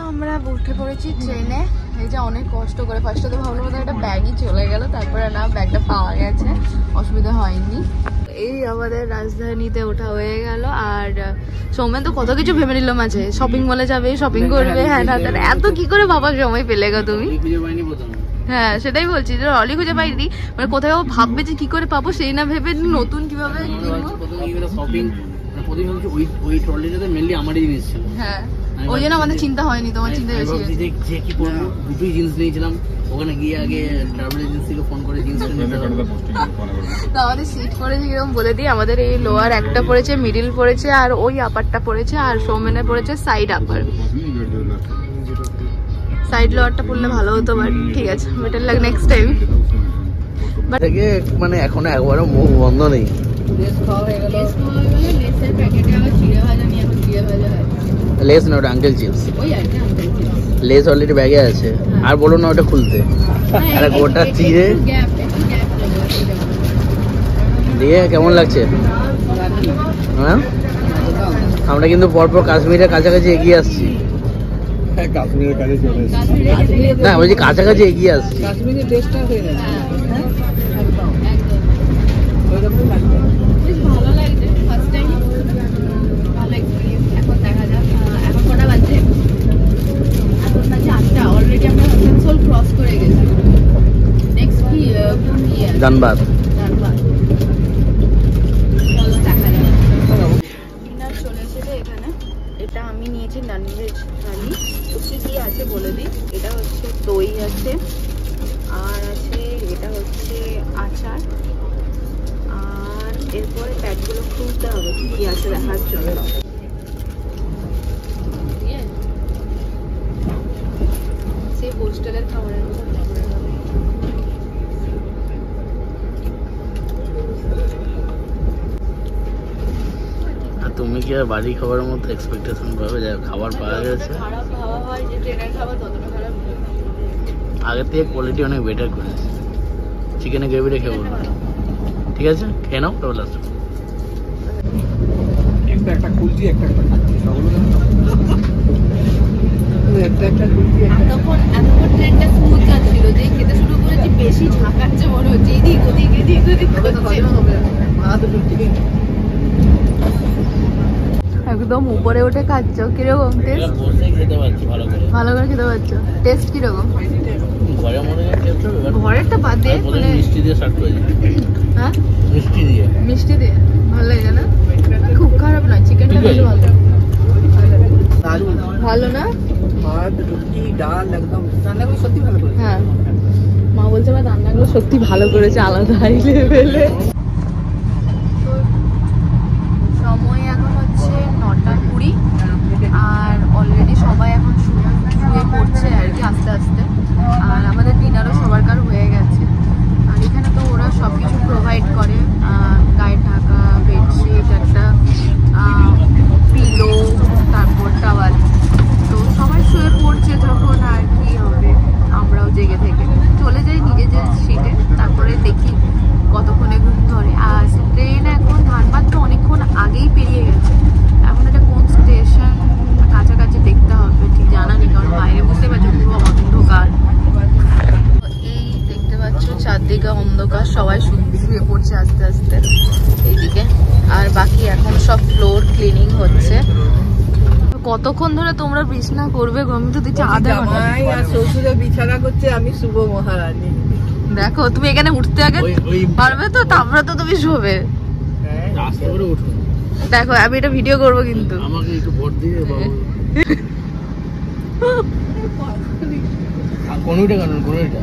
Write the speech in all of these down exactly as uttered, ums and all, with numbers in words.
আমরা উঠে পড়েছি ট্রেনে। এই যে অনেক কষ্ট করে, ফার্স্টে তো ভাবলাম একটা ব্যাগই চলে গেল, তারপরে না ব্যাগটা পাওয়া গেছে, অসুবিধা হয়নি। এই আমাদের রাজধানীতে ওঠা হয়ে গেল। আর সৌমেন তো কত কিছু ভেবে নিলাম আছে, শপিং মলে যাবে, শপিং করবে, হ্যাঁ না এত কি করে ভাবার সময় পেলে গো তুমি? হ্যাঁ সেটাই বলছি, যে অলি খুঁজে পাইনি, মানে কোথাও ভাববে যে কি করে পাবো সেই না ভেবে নতুন কিভাবে হ্যাঁ ওই জন্য আমাদের চিন্তা হয়নি, তোমার চিন্তা বেশি। দুটোই জিন্স নিয়েছিলাম, ওখানে গিয়ে আগে ট্রাভেল এজেন্সিকে ফোন করে জিন্সটা নিতে হবে। তো আমাদের সিট পড়েছে কিরকম বলে দিই, আমাদের এই লোয়ার একটা পড়েছে, মিডিল পড়েছে, আর ওই আপারটা পড়েছে, আর সৌমেনের পড়েছে সাইড আপার। সাইড লোয়ারটা পড়লে ভালো হতো, বাট ঠিক আছে, বেটার লাগে নেক্সট টাইম। থেকে মানে এখনো একবারও মুখ বন্ধ নেই। লেস না ওটা আঙ্কেল চিপস, লেস অলরেডি ব্যাগে আছে, আর বলো না ওটা খুলতে, আর গোটা চিড়ে দিয়ে কেমন লাগছে? হ্যাঁ আমরা কিন্তু পরপর কাশ্মীরের কাছাকাছি এগিয়ে আসছি। কাশ্মীরের কাছে চলে এসেছি না, বলছি কাছাকাছি এগিয়ে আসছি। কাশ্মীরের দেশটা হয়ে গেছে, ভালো লাগছে ফার্স্ট টাইম, ভালো এক্সপেরিয়েন্স। এখন দেখা যাক, এখন কটা বাজছে? এখন বাজে আটটা, অলরেডি আমরা আসানসোল ক্রস করে গেছি। নেক্সট কি ধানবাদ। ধানবাদ চলো দেখা যাক। ডিনার চলে এসেছে এখানে, এটা আমি নিয়েছি ননভেজ থালি। ওকে কি আছে বলে দিই, এটা হচ্ছে দই আছে, আর আছে এটা হচ্ছে আচার, আর এরপরে প্যাকগুলো খুলতে হবে কি আছে দেখার জন্য। সেই হোস্টেলের খাবারের মতো তুমি কি আর বাড়ি খাবারের মতো এক্সপেকটেশন পাবে? যা খাবার পাওয়া গেছে, খারাপ ভাবা হয় যে ট্রেনের খাবার ততটা খারাপ আগের থেকে কোয়ালিটি অনেক বেটার করেছে। চিকেনের গ্রেভি রেখে বলবো, ঠিক আছে খেয়ে নাও তাহলে আসো। একটা একটা খুলছি, একটা একটা একটা একটা খুলছি। তখন এতক্ষণ ট্রেনটা স্মুথ যাচ্ছিল, যে খেতে শুরু করেছি বেশি ঝাঁকাচ্ছে মনে হচ্ছে, এদিক ওদিক এদিক ওদিক একদম উপরে উঠে খাচ্ছ। কিরকম টেস্ট? ভালো করে খেতে পারছো? টেস্ট কিরকম? ঘরেরটা বাদ দিয়ে মিষ্টি দিয়ে স্টার্ট করে হ্যাঁ মিষ্টি দিয়ে মিষ্টি দিয়ে ভালো লাগে না? খুব খারাপ নয়, চিকেনটা বেশ ভালো। ভালো না? ভাত রুটি ডাল একদম রান্নাগুলো সত্যি ভালো করেছে। হ্যাঁ মা বলছে আমার রান্নাগুলো সত্যি ভালো করেছে, আলাদা হাই লেভেলে। সময় এখন হচ্ছে নটা কুড়ি, আর অলরেডি সবাই এখন শুয়ে পড়ছে আর কি আস্তে আস্তে। আর আমাদের ডিনারও সবারকার হয়ে গেছে। আর এখানে তো ওরা সব কিছু প্রোভাইড করে, গায়ে ঢাকা, বেডশিট, একটা পিলো, তারপর টাওয়াল। তো সবাই শুয়ে পড়ছে যখন, আর কি হবে, আমরাও জেগে থেকে চলে যাই নিজেদের সিটে, তারপরে দেখি কতক্ষণে ঘুম ধরে। আর ট্রেন এখন ধানবাদ তো অনেকক্ষণ আগেই পেরিয়ে গেছে, এখন এটা কোন স্টেশন কাছাকাছি দেখতে হবে, ঠিক জানা নেই, কারণ বাইরে বুঝতে পারছো পুরো অন্ধকার। এই দেখতে পাচ্ছ চারদিকে অন্ধকার, সবাই শুয়ে পড়ছে আস্তে আস্তে এইদিকে। আর বাকি এখন সব ফ্লোর ক্লিনিং হচ্ছে। কতক্ষণ ধরে তোমরা বিছানা করবে? আমি তো দিচ্ছি আধা ঘন্টা। আর শ্বশুরে বিছানা করছে, আমি শুভ মহারানী। দেখো তুমি এখানে উঠতে আগে পারবে তো, তারপরে তো তুমি শোবে। দেখো আমি এটা ভিডিও করবো কিন্তু। আমাকে একটু ভোট দিয়ে বাবু। কোনটা কেন কোনটা?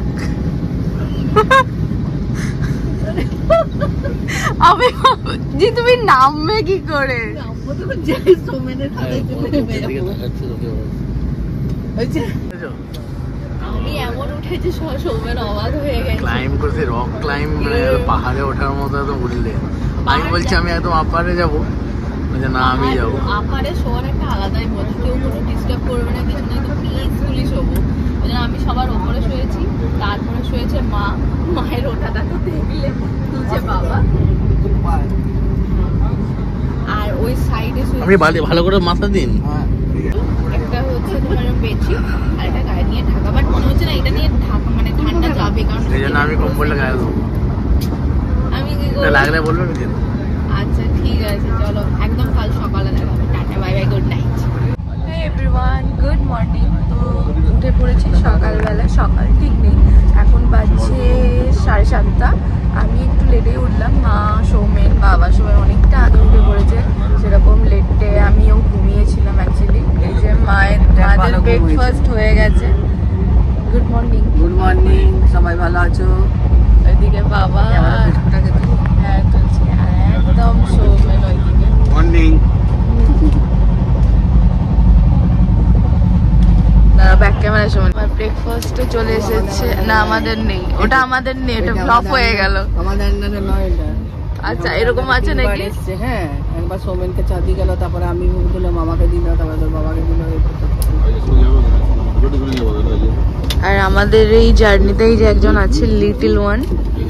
আমি জি তুমি নামবে কি করে? আমি এমন উঠেছি সৌমেন অবাক হয়ে গেছে। ক্লাইম্ব করতে, রক ক্লাইম্ব, মানে পাহাড়ে ওঠার মতো একদম উঠলে। আমি বলছি আমি একদম আপারে যাবো, না আমি যাবো। আপারে শোয়ার একটা আলাদাই মজা, কেউ কোনো ডিস্টার্ব করবে না, কিছু না, একদম পিসফুলি শোবো। আমি সবার ওপরে শুয়েছি, তারপরে শুয়েছে মা, মায়ের ওঠাটা তো দেখলে, নিচে বাবা, আর ওই সাইডে আপনি ভালো করে মাথা দিন। একটা হচ্ছে তোমার পেয়েছি আর এটা গায়ে নিয়ে ঢাকা, বাট মনে হচ্ছে না এটা নিয়ে ঢাকা মানে ঠান্ডা যাবে, কারণ এই জন্য আমি কম্বলটা গায়ে দেবো। আমি কি করব? লাগলে বললো না। আচ্ছা ঠিক আছে, চলো একদম কাল সকালে দেখা হবে। Tata, bye bye, good night. Hey everyone, good morning. তো উঠে পড়েছি সকালবেলা, সকাল ঠিক নেই, এখন বাজছে সাড়ে সাতটা। আমি একটু লেটেই উঠলাম, মা সৌমেন বাবা সবাই অনেকটা আগে উঠে পড়েছে, সেরকম লেটে আমিও ঘুমিয়েছিলাম অ্যাকচুয়ালি। এই যে মায়ের মাদের ব্রেকফাস্ট হয়ে গেছে। Good morning. গুড মর্নিং, সবাই ভালো আছো? ওইদিকে বাবা হ্যাঁ তুলছি, আর একদম সৌমেন ওইদিকে। মর্নিং। ব্যাক ক্যামেরার সময় আমার ব্রেকফাস্টে চলে এসেছে। না আমাদের নেই, ওটা আমাদের নেই, ওটা ফ্লপ হয়ে গেল। আমাদের আন্ডারে নয় এটা। আচ্ছা এরকম আছে নাকি? হ্যাঁ, একবার সৌমেনকে চা দিয়ে গেল, তারপরে আমি দিলাম, মামাকে দিল, তারপরে তোর বাবাকে দিল। আর আমাদের এই জার্নিতেই যে একজন আছে লিটল ওয়ান,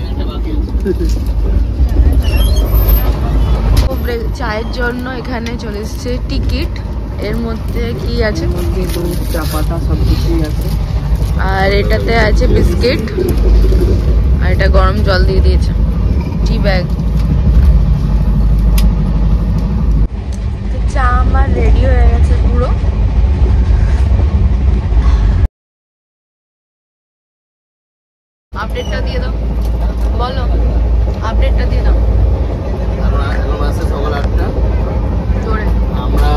চায়ের জন্য এখানে চলে এসেছে টিকিট। এর মধ্যে কি আছে? মধ্যে দুধ, চা পাতা সব কিছুই আছে। আর এটাতে আছে বিস্কিট, আর এটা গরম জল দিয়ে দিয়েছে, টি ব্যাগ। চা আমার রেডি হয়ে গেছে পুরো। আপডেটটা দিয়ে দাও, বলো আপডেটটা দিয়ে দাও। সকাল আটটা জোরে। আমরা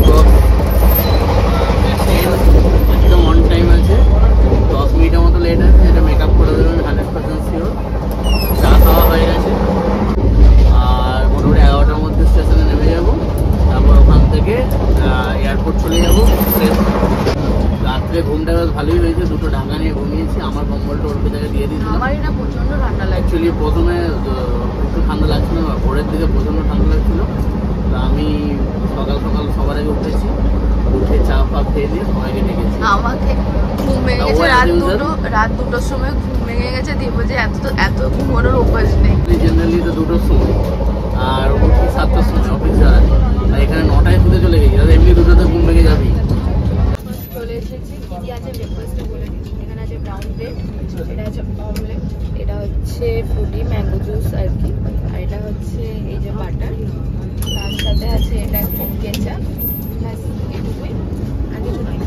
একদম অন টাইম আছে, দশ মিনিটের মতো লেট আছে, এটা মেকআপ করে দেবেন হান্ড্রেড পার্সেন্ট শিওর। চা খাওয়া হয়ে গেছে, আর মোটামুটি এগারোটার মধ্যে স্টেশনে নেমে যাবো, তারপর ওখান থেকে এয়ারপোর্ট চলে যাবো। রাত্রে ঘুমটা বেশ ভালোই হয়েছে, দুটো ঢাকা নিয়ে ঘুমিয়েছি। আমার কম্বলটা ওর থেকে দিয়ে দিয়েছি। আমার এটা প্রচন্ড ঠান্ডা লাগে। অ্যাকচুয়ালি প্রথমে একটু ঠান্ডা লাগছিল, ভোরের দিকে প্রচণ্ড ঠান্ডা লাগছিল। তো আমি সকাল সকাল সবার আগে উঠেছি, উঠে চা ফা খেয়ে দিয়ে সবাইকে ডেকেছি। আমাকে ঘুম ভেঙে গেছে রাত দুটো রাত দুটোর সময় ঘুম ভেঙে গেছে, দিয়ে বলছে এত তো এত ঘুমানোর অভ্যাস নেই। জেনারেলি তো দুটোর সময়, আর উঠি সাতটার সময় অফিস যাওয়ার। আর এখানে নটায় শুতে চলে গেছি, তাহলে এমনি দুটোতে ঘুম ভেঙে যাবি। চলে এসেছি, কি কি আছে ব্রেকফাস্টে বলে দিচ্ছি। এখানে আছে ব্রাউন ব্রেড, এটা আছে অমলেট, এটা হচ্ছে ফ্রুটি ম্যাঙ্গো জুস আর কি, আর এটা হচ্ছে এই যে বাটার, তার সাথে আছে এটা কেচাপ, ব্যাস এটুকুই, আর কিছু নয়।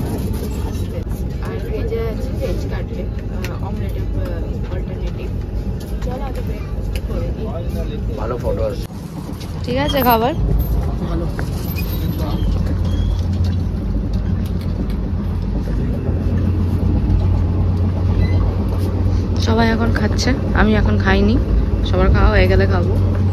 আর এই যে আছে ভেজ কাটলেট, অমলেটের অল্টারনেটিভ। চলো আগে ব্রেকফাস্ট করে দিই। ভালো ফটো আসছে। ঠিক আছে খাবার ভালো। সবাই এখন খাচ্ছে, আমি এখন খাইনি, সবার খাওয়া হয়ে গেলে খাবো।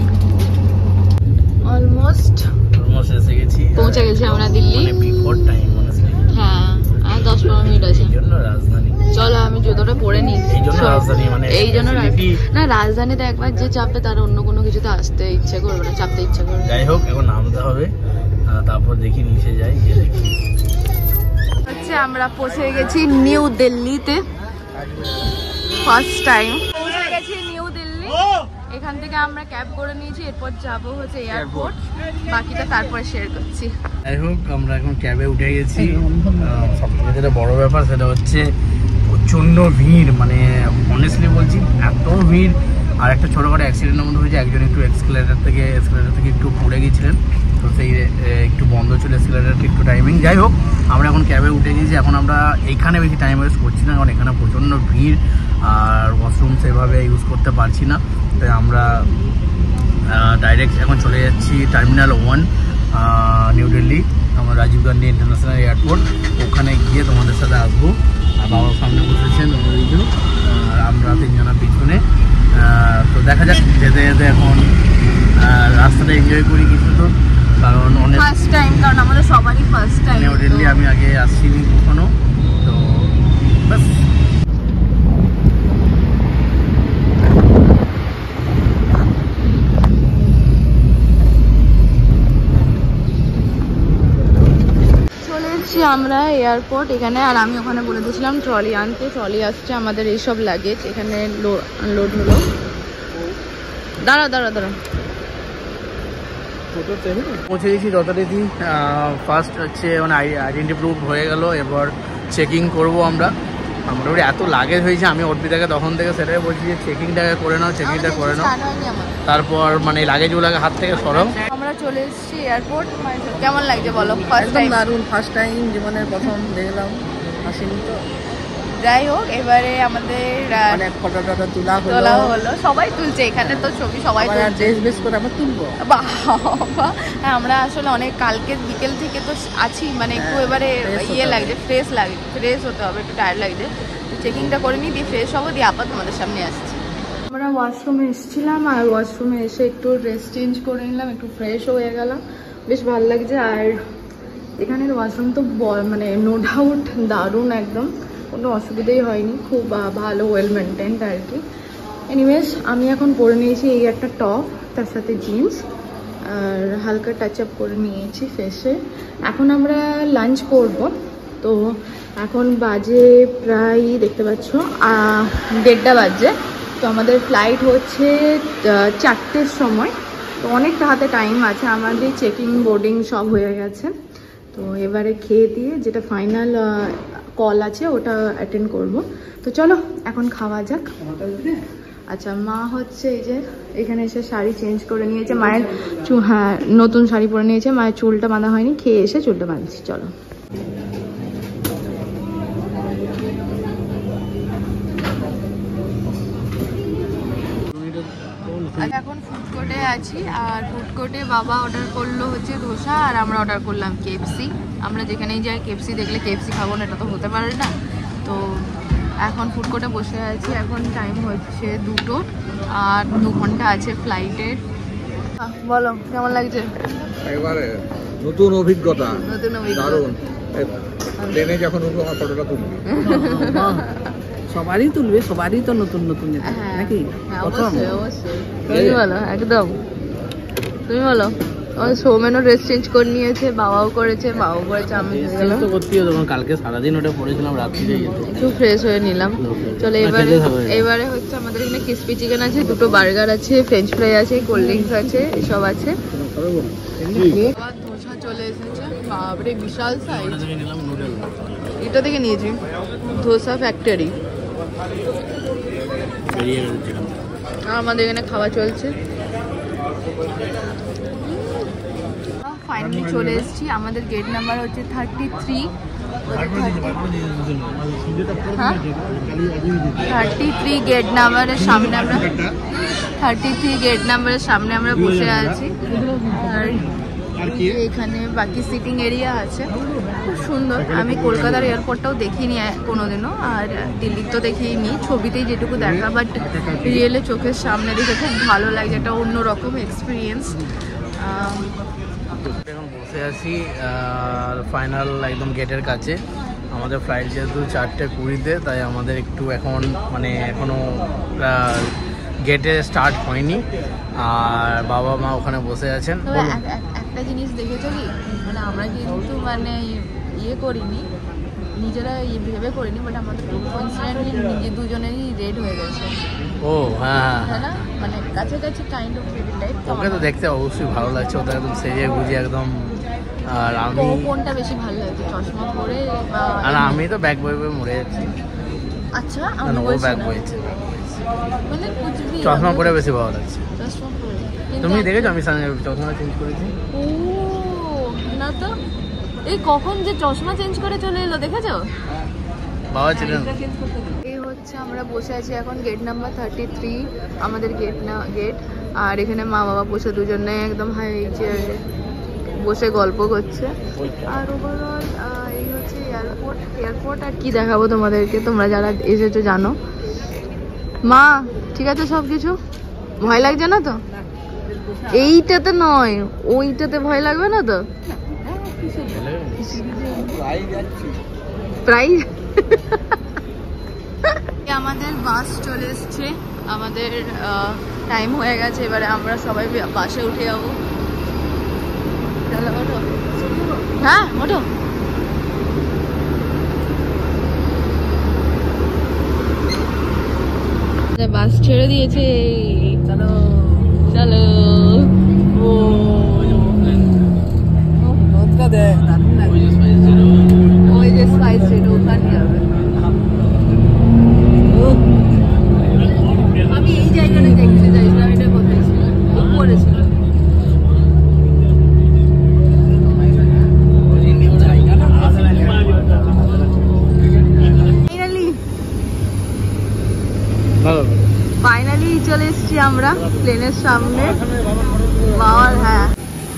অলমোস্ট অলমোস্ট এসে গেছি, পৌঁছে গেছি আমরা দিল্লি। মানে বিফোর টাইম অনেস্টলি। হ্যাঁ আর দশ পনেরো মিনিট আছে। এই জন্য রাজধানী। চলো আমি জুতোটা পরে নিই। এই জন্য রাজধানী মানে এই জন্য facility- না, রাজধানীতে একবার যে চাপবে তার অন্য কোনো কিছুতে আসতে ইচ্ছে করবে না, চাপতে ইচ্ছে করবে। যাই হোক এখন নামতে হবে, আহ, তারপর দেখি নিচে যাই, গিয়ে দেখি। হচ্ছে আমরা পৌঁছে গেছি নিউ দিল্লিতে, ফার্স্ট টাইম পৌঁছে গেছি নিউ দিল্লি। এখান থেকে আমরা ক্যাব করে নিয়েছি, এরপর যাবো হচ্ছে এয়ারপোর্ট, বাকিটা তারপরে শেয়ার করছি। যাই হোক আমরা এখন ক্যাবে উঠে গেছি। সবথেকে যেটা বড় ব্যাপার সেটা হচ্ছে প্রচণ্ড ভিড়, মানে অনেস্টলি বলছি এত ভিড়। আর একটা ছোটোখাটো অ্যাক্সিডেন্টের মধ্যে হয়েছে, একজন একটু এক্সকেলেটার থেকে এক্সকেলেটার থেকে একটু পড়ে গিয়েছিলেন, তো সেই একটু বন্ধ ছিল এক্সকেলেটারটা একটু টাইমিং। যাই হোক আমরা এখন ক্যাবে উঠে গেছি, এখন আমরা এইখানে বেশি টাইম ওয়েস্ট করছি না, কারণ এখানে প্রচণ্ড ভিড় আর ওয়াশরুম সেভাবে ইউজ করতে পারছি না। তাই আমরা ডাইরেক্ট এখন চলে যাচ্ছি টার্মিনাল ওয়ান, নিউ দিল্লি, আমার রাজীব গান্ধী ইন্টারন্যাশনাল এয়ারপোর্ট। ওখানে গিয়ে তোমাদের সাথে আসবো। আর বাবার সামনে বসেছেন ওইজন, আর আমরা তিনজনা পিছনে। তো দেখা যাক, যেতে যেতে এখন রাস্তাটা এনজয় করি কিছু, তো কারণ অনেক ফার্স্ট টাইম, কারণ আমাদের সবারই ফার্স্ট টাইম। নিউ দিল্লি আমি আগে আসছিনি কখনো, তো বাস। আমরা এয়ারপোর্ট এখানে, আর আমি ওখানে বলে দিয়েছিলাম ট্রলি আনতে। ট্রলি আসছে, আমাদের এইসব লাগেজ এখানে লোড হলো। দাঁড়া দাঁড়া দাঁড়া পৌঁছে গেছি যথারীতি। ফার্স্ট হচ্ছে মানে আইডেন্টি প্রুফ হয়ে গেল, এবার চেকিং করব আমরা। মোটামুটি এত লাগেজ হয়েছে, আমি অর্পিতাকে তখন থেকে সেটাই বলছি যে চেকিংটাকে করে নাও, চেকিংটা করে নাও, তারপর মানে লাগেজগুলোকে হাত থেকে সরাও। আমরা চলে এসেছি এয়ারপোর্ট। কেমন লাগছে বলো? First time. দারুণ, ফার্স্ট টাইম জীবনের প্রথম দেখলাম, আসেনি তো। যাই হোক, এবারে আমাদের অনেক ফটো টটো তোলা তোলা হলো, সবাই তুলছে এখানে তো ছবি, সবাই ড্রেস বেস করে আমরা তুলবো। বাবা, আমরা আসলে অনেক কালকে বিকেল থেকে তো আছি, মানে একটু এবারে ইয়ে লাগছে, ফ্রেশ লাগে, ফ্রেশ হতে হবে, একটু টায়ার্ড লাগছে। চেকিংটা করে নিই, দিয়ে ফ্রেশ হবো, দিয়ে আপাতত তোমাদের সামনে আসছি। আমরা ওয়াশরুমে এসেছিলাম, আর ওয়াশরুমে এসে একটু ড্রেস চেঞ্জ করে নিলাম, একটু ফ্রেশ হয়ে গেলাম, বেশ ভালো লাগছে। আর এখানের ওয়াশরুম তো মানে নো ডাউট দারুণ, একদম কোনো অসুবিধাই হয়নি, খুব ভালো, ওয়েল মেনটেন্ড আর কি। এনিওয়েজ, আমি এখন পরে নিয়েছি এই একটা টপ, তার সাথে জিন্স, আর হালকা টাচ আপ করে নিয়েছি ফেসে। এখন আমরা লাঞ্চ করব, তো এখন বাজে প্রায় দেখতে পাচ্ছ দেড়টা বাজে। তো আমাদের ফ্লাইট হচ্ছে চারটের সময়, তো অনেকটা হাতে টাইম আছে, আমাদের চেকিং বোর্ডিং সব হয়ে গেছে। তো এবারে খেয়ে দিয়ে যেটা ফাইনাল কল আছে ওটা অ্যাটেন্ড করব। তো চলো এখন খাওয়া যাক। আচ্ছা, মা হচ্ছে এই যে এখানে এসে শাড়ি চেঞ্জ করে নিয়েছে, মায়ের চু হ্যাঁ নতুন শাড়ি পরে নিয়েছে, মায়ের চুলটা বাঁধা হয়নি, খেয়ে এসে চুলটা বাঁধছি। চলো। এখন ফুড কোর্টে আছি, আর ফুড কোর্টে বাবা অর্ডার করলো হচ্ছে ধোসা, আর আমরা অর্ডার করলাম কেএফসি। আমরা যেখানেই যাই কেএফসি দেখলে কেএফসি খাবো না, এটা তো হতে পারে না। তো এখন ফুড কোর্টে বসে আছি, এখন টাইম হচ্ছে দুটো, আর দু ঘন্টা আছে ফ্লাইটের। বলো কেমন লাগছে? এবারে নতুন অভিজ্ঞতা, নতুন অভিজ্ঞতা দারুণ। ট্রেনে যখন উঠবো আমার ফটোটা তুলবি। সবারই তুলবে, সবারই তো নতুন নতুন নাকি? অবশ্যই অবশ্যই। তুমি বলো, একদম তুমি বলো। সৌমেনও ড্রেস চেঞ্জ করে নিয়েছে, বাবাও করেছে, বাবাও করেছে, আমি তো করতেই হতো, কালকে সারাদিন ওটা পরেছিলাম, রাত্রিরে একটু ফ্রেশ হয়ে নিলাম। চলো এবারে এবারে হচ্ছে আমাদের এখানে ক্রিসপি চিকেন আছে, দুটো বার্গার আছে, ফ্রেঞ্চ ফ্রাই আছে, কোল্ড ড্রিঙ্কস আছে, এসব আছে। ধোসা চলে এসেছে, বাপরে বিশাল সাইজ। এটা থেকে নিয়েছি ধোসা ফ্যাক্টরি, আর আমাদের এখানে খাওয়া চলছে। ফাইনালি চলে এসেছি, আমাদের গেট নাম্বার হচ্ছে থার্টি থ্রি। হ্যাঁ, থার্টি থ্রি গেট নাম্বারের সামনে আমরা থার্টি থ্রি গেট নাম্বারের সামনে আমরা বসে আছি। আর এখানে বাকি সিটিং এরিয়া আছে, খুব সুন্দর। আমি কলকাতার এয়ারপোর্টটাও দেখিনি কোনোদিনও, আর দিল্লির তো দেখিনি, ছবিতেই যেটুকু দেখা, বাট রিয়েলে চোখের সামনে দেখে খুব ভালো লাগছে, একটা অন্যরকম এক্সপিরিয়েন্স। এখন বসে আছি ফাইনাল একদম গেটের কাছে। আমাদের ফ্লাইট যেহেতু চারটে কুড়িতে, তাই আমাদের একটু এখন মানে এখনও গেটে স্টার্ট হয়নি, আর বাবা মা ওখানে বসে আছেন। একটা জিনিস দেখেছো কি, মানে আমরা কিন্তু মানে ইয়ে করিনি, নিজেরা ভেবে করিনি, বাট আমাদের কনস্ট্যান্টলি নিজে দুজনেরই রেড হয়ে গেছে। ও হ্যাঁ হ্যাঁ, না মানে কাছাকাছি kind of baby type. Okay তো দেখতে অবশ্যই ভালো লাগছে, ওটা একদম সেজে গুজে একদম। আর আমি কোনটা বেশি ভালো লাগছে, চশমা পরে? আর আমি তো ব্যাগ বয়ে বয়ে মরে যাচ্ছি। আচ্ছা, আমি ও ব্যাগ বইছে, মানে চশমা পরে বেশি ভালো লাগছে। চশমা পরে তুমি দেখেছো আমি চশমা চেঞ্জ করেছি? ও না তো, এই কখন যে চশমা চেঞ্জ করে চলে এলো, দেখেছো? বাবা ছিলেন। এই হচ্ছে আমরা বসে আছি এখন গেট নাম্বার থার্টি থ্রি, আমাদের গেট না গেট। আর এখানে মা বাবা বসে দুজনে একদম হাই চেয়ারে বসে গল্প করছে। আর ওভারঅল এই হচ্ছে এয়ারপোর্ট। এয়ারপোর্ট আর কি দেখাবো তোমাদেরকে, তোমরা যারা এসেছো জানো। মা ঠিক আছে সব কিছু? ভয় লাগছে না তো? এইটাতে নয়, ওইটাতে ভয় লাগবে না তো? প্রাইজ আমাদের বাস চলে এসছে, আমাদের টাইম হয়ে গেছে, এবারে আমরা সবাই বাসে উঠে যাবো। হ্যাঁ ওঠো। বাস ছেড়ে দিয়েছে, চলো চলো। ও টা দেখ, দারুণ লাগে। ওই যে স্পাইস রেড ওখানে যাবে। আমি এই জায়গাটা দেখতে চাইছিলাম, এটা কোথায় ছিল? উপরে ছিল। ফাইনালি চলে এসেছি আমরা প্লেনের সামনে। বাবার হ্যাঁ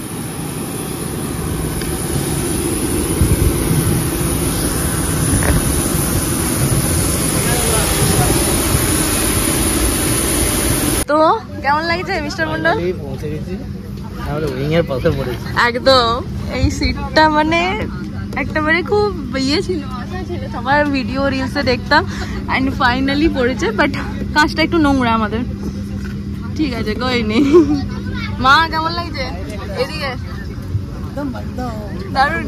তো কেমন লাগছে মিস্টার মন্ডল? পৌঁছে গেছি, আমরা উইং এর পাশে পড়েছি একদম এই সিটটা মানে একেবারে খুব ইয়ে ছিল, আশা ছিল সবার ভিডিও রিলসে দেখতাম, অ্যান্ড ফাইনালি পড়েছে। বাট কাজটা একটু নোংরা আমাদের, ঠিক আছে কই নেই। মা কেমন লাগছে? এদিকে দারুণ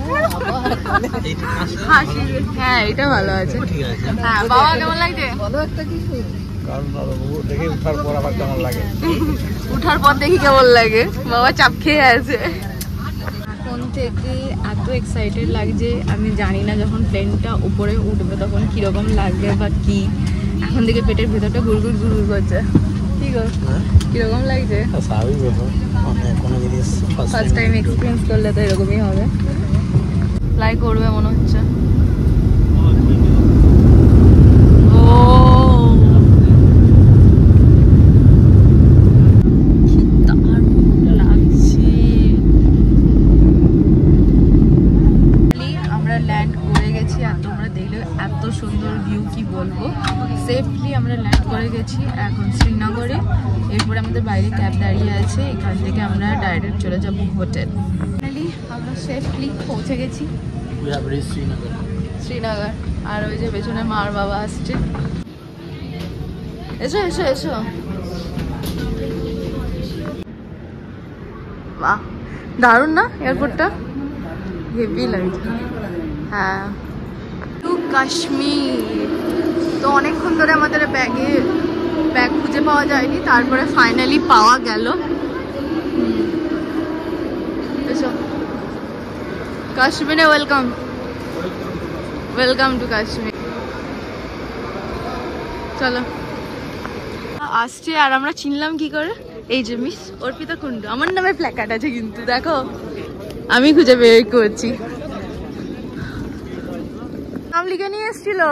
হাসি। হ্যাঁ এটা ভালো আছে। হ্যাঁ বাবা কেমন লাগছে? বলো একটা কিছু। দেখে উঠার পর আবার কেমন লাগে? উঠার পর দেখি কেমন লাগে, বাবা চাপ খেয়ে আছে। এখন থেকে এত এক্সাইটেড লাগছে, আমি জানি না যখন প্লেনটা উপরে উঠবে তখন কিরকম লাগবে বা কি। এখন থেকে পেটের ভেতরটা গুড়গুড় গুড়গুড় করছে। ঠিক আছে কিরকম লাগছে? স্বাভাবিক ব্যাপার, কোনো জিনিস ফার্স্ট টাইম এক্সপিরিয়েন্স করলে তো এরকমই হবে। ফ্লাই করবে মনে হচ্ছে। ও কি দারুণ লাগছে। আমরা ল্যান্ড করে গেছি, আর তোমরা দেখলে এত সুন্দর ভিউ কি বলবো। সেফলি আমরা ল্যান্ড করে গেছি এখন শ্রীনগরে। এরপরে আমাদের বাইরে ক্যাব দাঁড়িয়ে আছে, এখান থেকে আমরা ডাইরেক্ট চলে যাব হোটেল। ফাইনালি আমরা সেফলি পৌঁছে গেছি শ্রীনগর। শ্রীনগর। আর ওই যে পেছনে মার বাবা আসছে। এসো এসো এসো। বাহ দারুণ না এয়ারপোর্টটা, হেভি লাগছে। হ্যাঁ টু কাশ্মীর। তো অনেকক্ষণ ধরে আমাদের ব্যাগে ব্যাগ খুঁজে পাওয়া যায়নি, তারপরে ফাইনালি পাওয়া গেল। এসো কাশ্মীরে ওয়েলকাম, ওয়েলকাম টু কাশ্মীর। চলো আসছে, আর আমরা চিনলাম কি করে? এই যে মিস অর্পিতা কুন্ডু, আমার নামে প্ল্যাকার্ড আছে কিন্তু দেখো, আমি খুঁজে বের করছি। নাম লিখে নিয়ে এসেছিল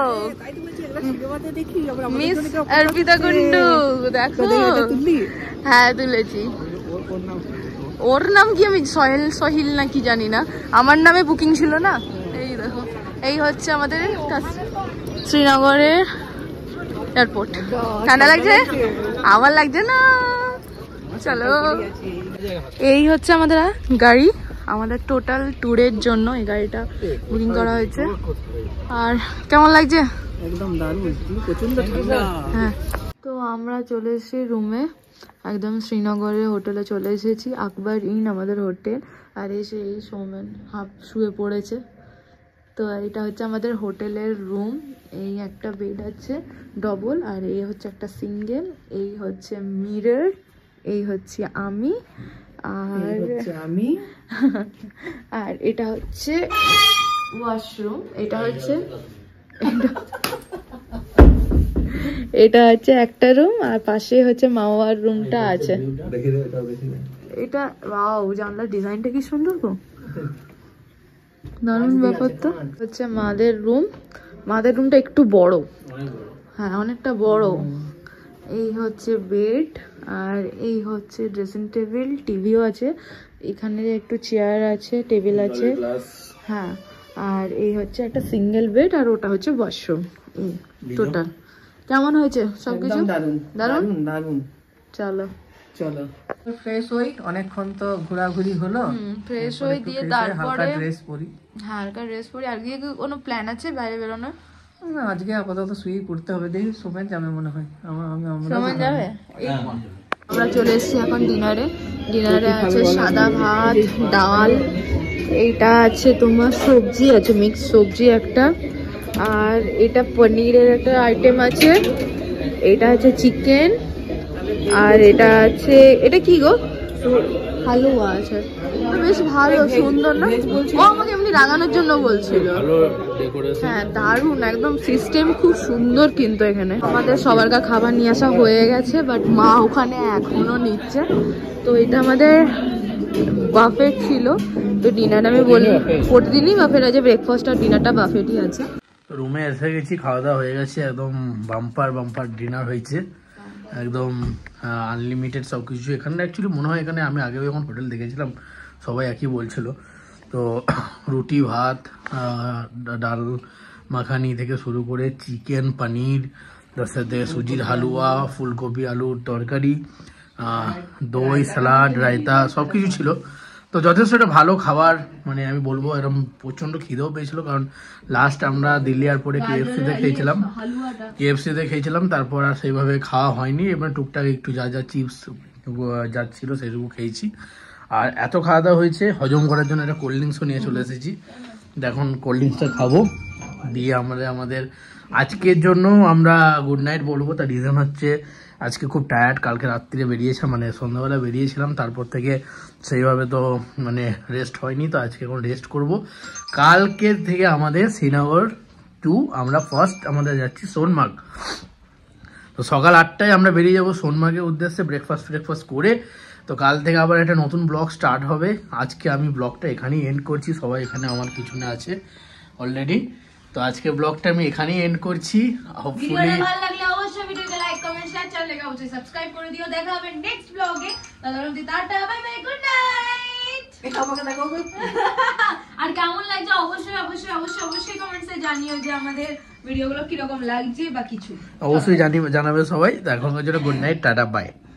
মিস অর্পিতা কুন্ডু, দেখো। হ্যাঁ তুলেছি। ওর নাম কি আমি সোহেল সহিল না কি জানি না, আমার নামে বুকিং ছিল না। এই দেখো এই হচ্ছে আমাদের শ্রীনগরের এয়ারপোর্ট। ঠান্ডা লাগছে? আমার লাগছে না। চলো এই হচ্ছে আমাদের গাড়ি, আমাদের টোটাল ট্যুরের জন্য এই গাড়িটা বুকিং করা হয়েছে। আর কেমন লাগছে? একদম দারুণ, প্রচন্ড ঠান্ডা। হ্যাঁ তো আমরা চলে এসেছি রুমে, একদম শ্রীনগরের হোটেলে চলে এসেছি, আকবর ইন আমাদের হোটেল। আর এসে এই সৌমেন হাফ শুয়ে পড়েছে। তো এটা হচ্ছে আমাদের হোটেলের রুম। এই একটা বেড আছে ডবল, আর এই হচ্ছে একটা সিঙ্গেল। এই হচ্ছে মিরর, এই হচ্ছে আমি, আর আমি আর এটা হচ্ছে ওয়াশরুম। এটা হচ্ছে এটা হচ্ছে একটা রুম, আর পাশে হচ্ছে মাওয়ার রুমটা আছে। এটা ওয়াও, জানলার ডিজাইনটা কি সুন্দর গো, দারুণ ব্যাপার। তো হচ্ছে মাদের রুম, মাদের রুমটা একটু বড়, হ্যাঁ অনেকটা বড়। এই হচ্ছে বেড, আর এই হচ্ছে ড্রেসিং টেবিল, টিভিও আছে এখানে, একটু চেয়ার আছে, টেবিল আছে। হ্যাঁ আর এই হচ্ছে একটা সিঙ্গেল বেড, আর ওটা হচ্ছে ওয়াশরুম। টোটাল কেমন হয়েছে সবকিছু? দারুণ দারুণ দারুণ। চলো চলো ফ্রেশ হই, অনেকক্ষণ তো ঘোরাঘুরি হলো, ফ্রেশ হই দিয়ে তারপরে ড্রেস পরি। হ্যাঁ হালকা ড্রেস পরি। আর কি কোনো প্ল্যান আছে বাইরে বেরোনোর? না আজকে আপাতত শুয়েই পড়তে হবে, দেখি সোমেন যাবে মনে হয়। সোমেন যাবে? আমরা চলে এসেছি এখন ডিনারে। ডিনারে আছে সাদা ভাত, ডাল, এইটা আছে তোমার সবজি আছে, মিক্স সবজি একটা, আর এটা পনিরের একটা আইটেম আছে, এটা আছে চিকেন, আর এটা আছে এটা কি গো হালুয়া আছে, বেশ ভালো সুন্দর না, ও আমাকে এমনি রাগানোর জন্য বলছিল। ভালো ডেকোরেশন, হ্যাঁ দারুণ একদম, সিস্টেম খুব সুন্দর। কিন্তু এখানে আমাদের সবার কা খাবার নিয়ে আসা হয়ে গেছে, বাট মা ওখানে এখনো নিচ্ছে। তো এটা আমাদের বাফেট ছিল, তো ডিনার আমি বলি প্রতিদিনই বাফেট আছে, ব্রেকফাস্ট আর ডিনারটা বাফেটই আছে। রুমে এসে গেছি, খাওয়া দাওয়া হয়ে গেছে, একদম বাম্পার বাম্পার ডিনার হয়েছে, একদম আনলিমিটেড সব কিছু। এখানে অ্যাকচুয়ালি মনে হয় এখানে আমি আগেও যখন হোটেল দেখেছিলাম সবাই একই বলছিল। তো রুটি ভাত, ডাল মাখানি থেকে শুরু করে চিকেন পনির, তার সাথে সুজির হালুয়া, ফুলকপি আলুর তরকারি, দই সালাড রায়তা সব কিছু ছিল। তো যথেষ্ট একটা ভালো খাবার, মানে আমি বলবো এরকম প্রচণ্ড খিদেও পেয়েছিল, কারণ লাস্ট আমরা দিল্লি এয়ারপোর্টে কেএফসিতে খেয়েছিলাম কেএফসিতে খেয়েছিলাম তারপর আর সেইভাবে খাওয়া হয়নি। এবার টুকটাক একটু যা যা চিপস যা ছিল সেটুকু খেয়েছি। আর এত খাওয়া দাওয়া হয়েছে, হজম করার জন্য একটা কোল্ড ড্রিঙ্কসও নিয়ে চলে এসেছি। এখন কোল্ড ড্রিঙ্কসটা খাবো, দিয়ে আমরা আমাদের আজকের জন্য আমরা গুড নাইট বলবো। তার রিজন হচ্ছে আজকে খুব টায়ার্ড, কালকে রাত্রিরে বেরিয়েছিলাম, মানে সন্ধ্যাবেলা বেরিয়েছিলাম, তারপর থেকে সেইভাবে তো মানে রেস্ট হয়নি। তো আজকে এখন রেস্ট করব। কালকে থেকে আমাদের শ্রীনগর টু আমরা ফার্স্ট আমাদের যাচ্ছি সোনমার্গ। তো সকাল আটটায় আমরা বেরিয়ে যাবো সোনমার্গের উদ্দেশ্যে, ব্রেকফাস্ট ব্রেকফাস্ট করে। তো কাল থেকে আবার একটা নতুন ব্লগ স্টার্ট হবে। আজকে আমি ব্লগটা এখানেই এন্ড করছি, সবাই এখানে আমার পিছনে আছে অলরেডি। তো আজকে ব্লগটা আমি এখানেই এন্ড করছি। হোপফুলি ভালো লাগলে অবশ্যই ভিডিওকে লাইক কমেন্ট শেয়ার, চ্যানেলকে অবশ্যই সাবস্ক্রাইব করে দিও। দেখা হবে নেক্সট ব্লগে। ততক্ষণ tata, bye bye, good night. আর কেমন লাগছে অবশ্যই অবশ্যই অবশ্যই অবশ্যই কমেন্টসে জানিও যে আমাদের ভিডিওগুলো কিরকম লাগছে বা কিছু অবশ্যই জানি জানাবে সবাই। তো এখনকার জন্য গুড নাইট, টাটা, বাই।